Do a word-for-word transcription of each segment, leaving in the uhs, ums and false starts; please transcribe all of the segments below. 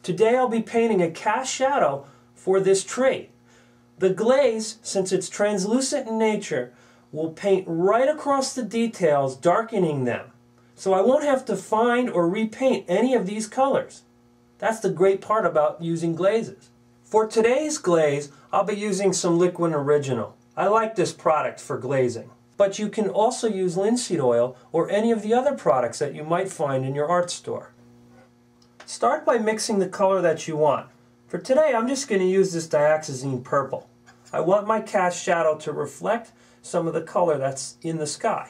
Today I'll be painting a cast shadow for this tree. The glaze, since it's translucent in nature, will paint right across the details, darkening them. So I won't have to find or repaint any of these colors. That's the great part about using glazes. For today's glaze, I'll be using some Liquid Original. I like this product for glazing. But you can also use linseed oil or any of the other products that you might find in your art store. Start by mixing the color that you want. For today, I'm just going to use this dioxazine purple. I want my cast shadow to reflect some of the color that's in the sky.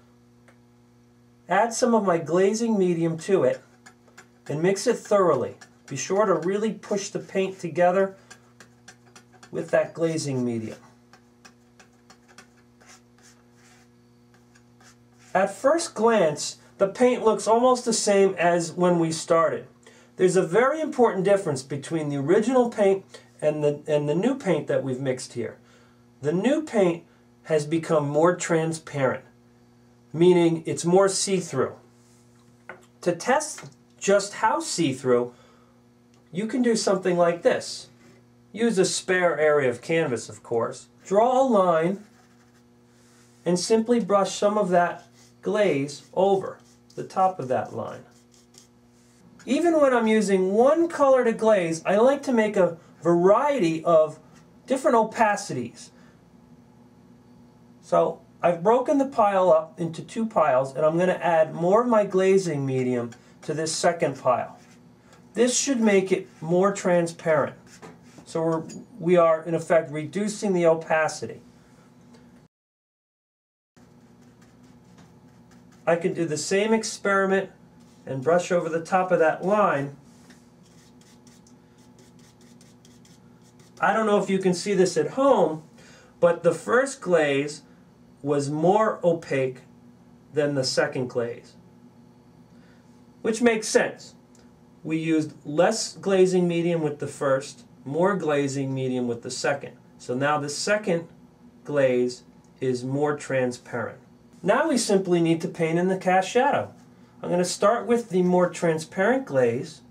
Add some of my glazing medium to it and mix it thoroughly. Be sure to really push the paint together with that glazing medium. At first glance, the paint looks almost the same as when we started. There's a very important difference between the original paint and the, and the new paint that we've mixed here. The new paint has become more transparent, meaning it's more see-through. To test just how see-through, you can do something like this. Use a spare area of canvas, of course. Draw a line and simply brush some of that glaze over the top of that line. Even when I'm using one color to glaze, I like to make a variety of different opacities. So I've broken the pile up into two piles, and I'm going to add more of my glazing medium to this second pile. This should make it more transparent. So we're, we are, in effect, reducing the opacity. I can do the same experiment and brush over the top of that line. I don't know if you can see this at home, but the first glaze was more opaque than the second glaze, which makes sense. We used less glazing medium with the first, more glazing medium with the second. So now the second glaze is more transparent. Now we simply need to paint in the cast shadow. I'm going to start with the more transparent glaze.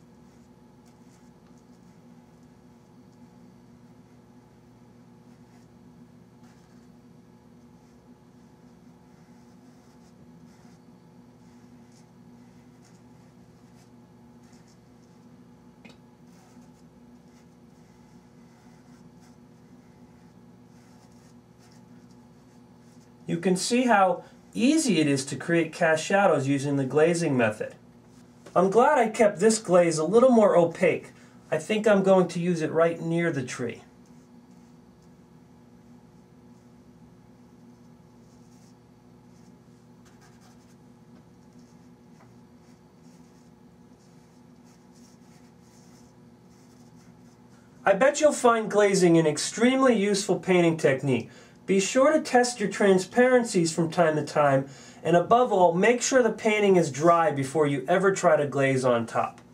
You can see how easy it is to create cast shadows using the glazing method. I'm glad I kept this glaze a little more opaque. I think I'm going to use it right near the tree. I bet you'll find glazing an extremely useful painting technique. Be sure to test your transparencies from time to time, and above all, make sure the painting is dry before you ever try to glaze on top.